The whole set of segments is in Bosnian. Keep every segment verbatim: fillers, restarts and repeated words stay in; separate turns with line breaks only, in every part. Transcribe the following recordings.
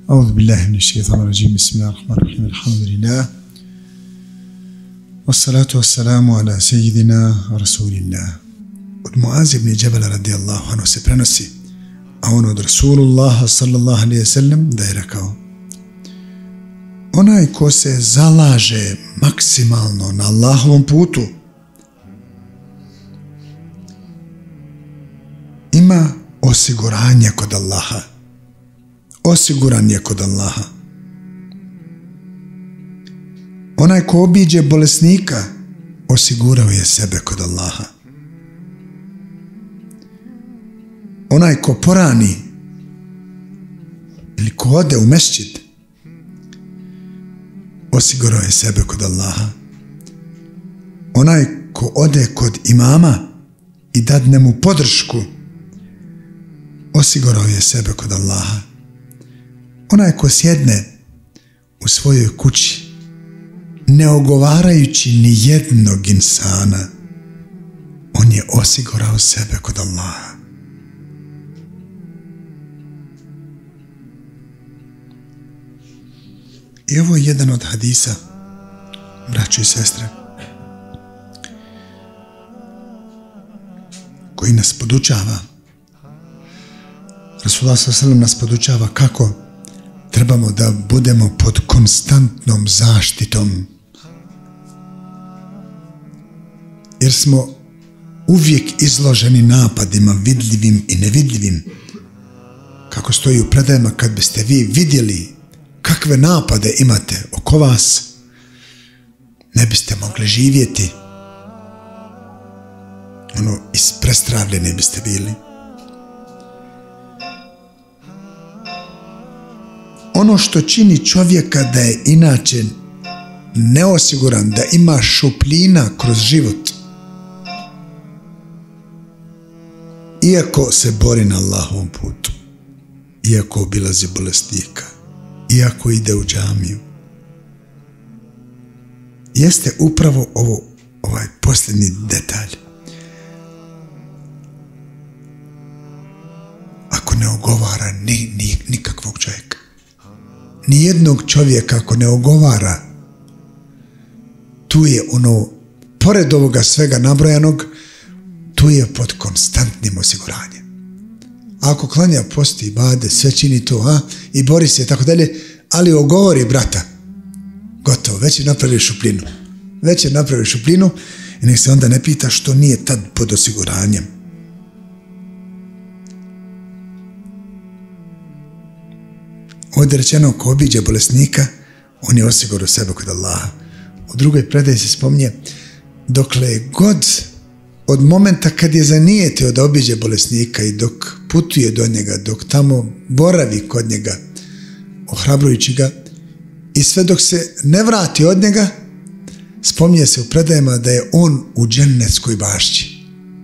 أعوذ بالله من الشيطان الرجيم بسم الله الرحمن الرحيم الحمد لله والصلاة والسلام على سيدنا رسول الله. Od Muaza ibn Džebela radijallahu anhu se prenosi, a on od Rasulullaha sallallahu alaihi wasallam da je rekao: onaj ko se zalaže maksimalno na Allahovom putu ima osiguranje kod Allaha. Osiguran je kod Allaha. Onaj ko obiđe bolesnika osigurao je sebe kod Allaha. Onaj ko porani ili ko ode u mesdžid osigurao je sebe kod Allaha. Onaj ko ode kod imama i dadne mu podršku osigurao je sebe kod Allaha. Onaj ko sjedne u svojoj kući ne ogovarajući ni jednog insana, on je osigurao sebe kod Allaha. I ovo je jedan od hadisa, braćo i sestre, koji nas podučava. Rasulullah sallallahu alejhi ve sellem nas podučava kako trebamo da budemo pod konstantnom zaštitom, jer smo uvijek izloženi napadima vidljivim i nevidljivim. Kako stoji u predajama, kad biste vi vidjeli kakve napade imate oko vas, ne biste mogli živjeti. Ono, isprestravljeni biste bili. Ono što čini čovjeka da je inače neosiguran, da ima šupljina kroz život, iako se bori na Allahovom putu, iako obilazi bolesnika, iako ide u džamiju, jeste upravo ovo, ovaj posljednji detalj. Ako ne ogovara ni, ni, nikakvog čovjeka, nijednog čovjeka ako ne ogovara, tu je ono, pored ovoga svega nabrojanog, tu je pod konstantnim osiguranjem. Ako klanja, posti, bade, sve čini to, a, i bori se, tako dalje, ali ogovori brata, gotovo, već je napravio šupljinu. Već je napravio šupljinu i nek se onda ne pita što nije tad pod osiguranjem. Ovdje je rečeno, ko obiđe bolesnika, on je osigurao sebe kod Allaha. U drugoj predaji se spominje, dokle god od momenta kad je zanijetio da obiđe bolesnika i dok putuje do njega, dok tamo boravi kod njega, ohrabrujući ga, i sve dok se ne vrati od njega, spominje se u predajama da je on u džennetskoj bašći.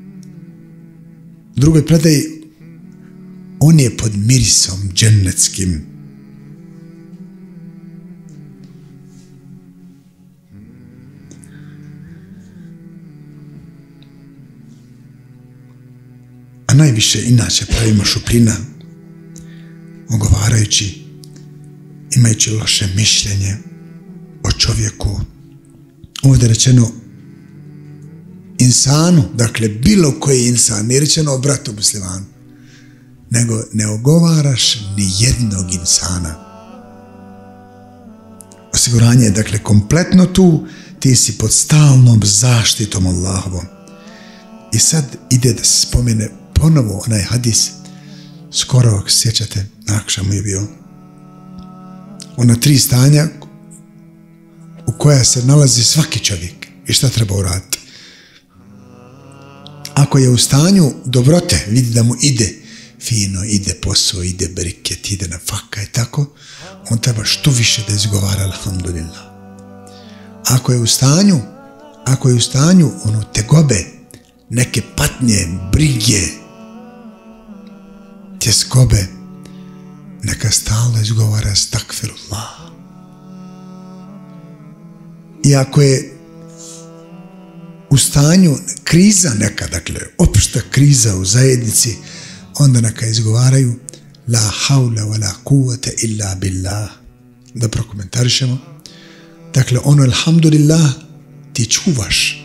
U drugoj predaji, on je pod mirisom džennetskim. A najviše inače pravimo šupljina ogovarajući, imajući loše mišljenje o čovjeku. Ovdje je rečeno insanu, dakle bilo koji insan, nije rečeno o bratu muslimanu, nego ne ogovaraš ni jednog insana. Osiguranje je dakle kompletno tu, ti si pod stalnom zaštitom Allahovom. I sad ide da se spomene ponovo onaj hadis, skoro, ako se sjećate, nakšamu je bio, ona tri stanja u koja se nalazi svaki čovjek i šta treba uraditi. Ako je u stanju dobrote, vidi da mu ide fino, ide posao, ide beriket, ide na faka i tako, on treba što više da izgovara alhamdulillah. Ako je u stanju, ako je u stanju ono tegobe, neke patnje, brige, tjeskobe, neka stalno izgovara astakfirullah. I ako je u stanju kriza neka, dakle opšta kriza u zajednici, onda neka izgovaraju La haula wa la kuvvete illa billah. Da prokomentarišemo. Dakle, ono, alhamdulillah, ti čuvaš.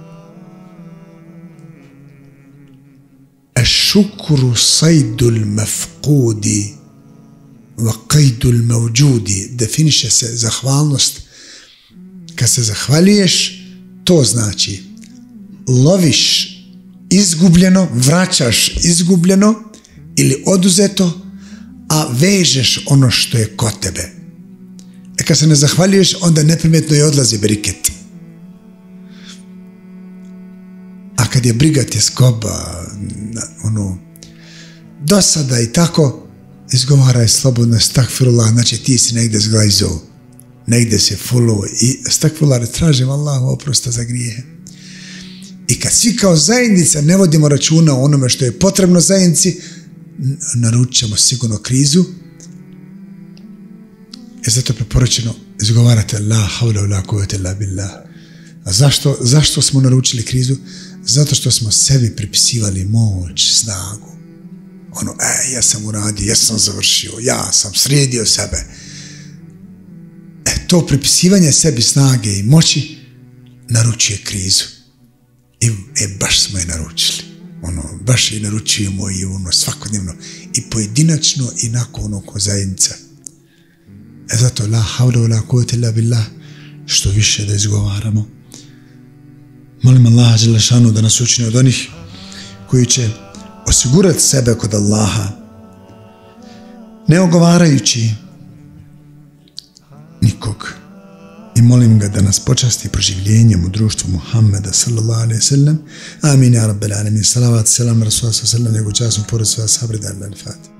Ešukru sajdul mafkudi wa qajdul mavđudi. Definiše se zahvalnost. Kad se zahvaliješ, to znači loviš izgubljeno, vraćaš izgubljeno ili oduzeto, a vežeš ono što je kod tebe. E kad se ne zahvaljuješ, onda neprimjetno je odlazi beriket. A kad je briga tjeskoba, ono, dosada i tako, izgovaraj slobodno stakfirullah, znači ti si negdje zglajzao, negdje si fullo i stakfirullah, tražim Allahu oprosta za grijehe. I kad svi kao zajednica ne vodimo računa o onome što je potrebno zajednici, naručit ćemo sigurno krizu. I zato je preporučeno izgovarate la havla wa la kuvvete illa billah. A zašto, zašto smo naručili krizu? Zato što smo sebi pripisivali moć, snagu. Ono, e, ja sam uradio, ja sam završio, ja sam sredio sebe. E, to pripisivanje sebi snage i moći naručuje krizu. I e, baš smo je naručili. Ono, baš je naručujemo i ono svakodnevno. I pojedinačno i nakon ono ko zajednica. E zato la havla wa la kuvvete illa billah, što više da izgovaramo. Molim Allaha dželle šanu da nas učini od onih koji će osigurati sebe kod Allaha, ne ogovarajući nikog. I molim ga da nas počasti proživljenjem u društvu Muhammeda sallallahu alaihi sallam. Amin, ja rabbel alamin. Salavat, salam, rasulullah sallallahu alaihi sallam, njegov časnu porod, sve ashabi, da al-Fatiha.